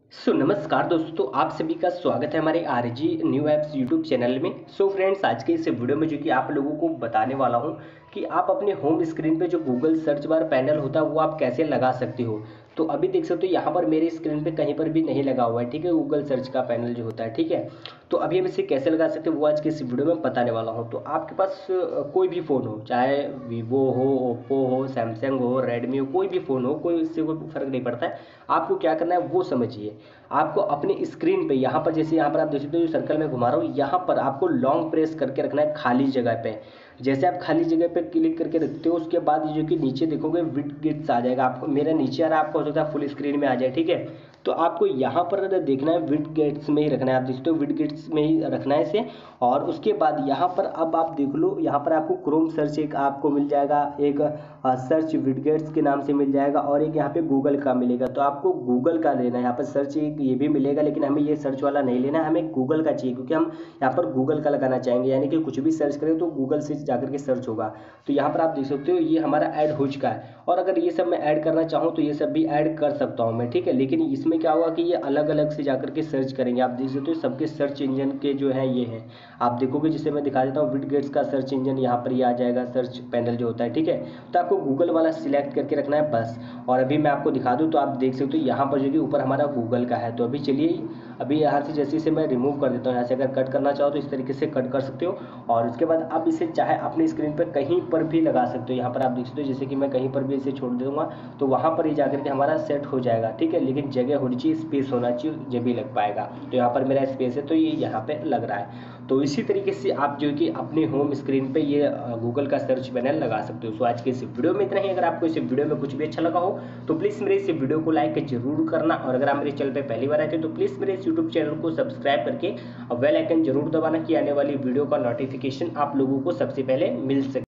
नमस्कार दोस्तों, आप सभी का स्वागत है हमारे RG new apps YouTube channel में। फ्रेंड्स, आज के इस वीडियो में जो कि आप लोगों को बताने वाला हूं कि आप अपने होम स्क्रीन पे जो गूगल सर्च बार पैनल होता है वो आप कैसे लगा सकते हो। तो अभी देख सकते हो यहाँ पर मेरे स्क्रीन पे कहीं पर भी नहीं लगा हुआ है, ठीक है, गूगल सर्च का पैनल जो होता है, ठीक है। तो अभी हम इसे कैसे लगा सकते हैं वो आज के इस वीडियो में बताने वाला हूँ। तो आपके पास कोई भी फ़ोन हो, चाहे वीवो हो, ओप्पो हो, सैमसंग हो, रेडमी हो, कोई भी फ़ोन हो, कोई इससे कोई फ़र्क नहीं पड़ता है। आपको क्या करना है वो समझिए। आपको अपनी स्क्रीन पे यहाँ पर, जैसे यहाँ पर आप देख सकते हो जो सर्कल में घुमा रहा हूँ, यहाँ पर आपको लॉन्ग प्रेस करके रखना है खाली जगह पे। जैसे आप खाली जगह पे क्लिक करके रखते हो, उसके बाद ये जो कि नीचे देखोगे विडगेट्स आ जाएगा। आपको मेरा नीचे आ रहा है, आपको हो सकता है फुल स्क्रीन में आ जाए, ठीक है। तो आपको यहाँ पर देखना है विडगेट्स में ही रखना है। आप देख सकते हो विडगेट्स में ही रखना है इसे। और उसके बाद यहाँ पर अब आप देख लो, यहाँ पर आपको क्रोम सर्च एक आपको मिल जाएगा, एक सर्च विडगेट्स के नाम से मिल जाएगा, और एक यहाँ पे गूगल का मिलेगा। तो आपको गूगल का लेना है। यहाँ पर सर्च एक ये भी मिलेगा, लेकिन हमें ये सर्च वाला नहीं लेना है, हमें गूगल का चाहिए, क्योंकि हम यहाँ पर गूगल का लगाना चाहेंगे। यानी कि कुछ भी सर्च करें तो गूगल से जाकर के सर्च होगा। तो यहाँ पर आप देख सकते हो ये हमारा ऐड हो चुका है। और अगर ये सब मैं ऐड करना चाहूँ तो ये सब भी ऐड कर सकता हूँ मैं, ठीक है। लेकिन इसमें क्या होगा कि ये अलग अलग से जाकर के सर्च करेंगे। आप देख सकते हो सबके सर्च इंजन के जो है ये है। आप देखोगे, जिसे मैं दिखा देता हूँ, विडगेट्स का सर्च इंजन यहाँ पर ये आ जाएगा, सर्च पैनल जो होता है, ठीक है। तो आपको गूगल वाला सिलेक्ट करके रखना है बस। और अभी मैं आपको दिखा दूँ तो आप देख सकते हो यहाँ पर जो कि ऊपर हमारा गूगल का है। तो अभी चलिए, अभी यहाँ से जैसे इसे मैं रिमूव कर देता हूँ। यहाँ से अगर कट करना चाहो तो इस तरीके से कट कर सकते हो। और उसके बाद आप इसे चाहे अपनी स्क्रीन पर कहीं पर भी लगा सकते हो। यहाँ पर आप देख सकते हो, जैसे कि मैं कहीं पर भी इसे छोड़ दूंगा तो वहाँ पर ही जाकर के हमारा सेट हो जाएगा, ठीक है। लेकिन जगह होनी चाहिए, स्पेस होना चाहिए, जब भी लग पाएगा। तो यहाँ पर मेरा स्पेस है तो ये यहाँ पे लग रहा है। तो इसी तरीके से आप जो कि अपने होम स्क्रीन पे ये गूगल का सर्च पैनल लगा सकते हो। सो आज के इस वीडियो में इतना ही। अगर आपको इस वीडियो में कुछ भी अच्छा लगा हो तो प्लीज़ मेरे इस वीडियो को लाइक जरूर करना। और अगर आप मेरे चैनल पे पहली बार आए थे तो प्लीज़ मेरे इस यूट्यूब चैनल को सब्सक्राइब करके बेल आइकन जरूर दबाना कि आने वाली वीडियो का नोटिफिकेशन आप लोगों को सबसे पहले मिल सके।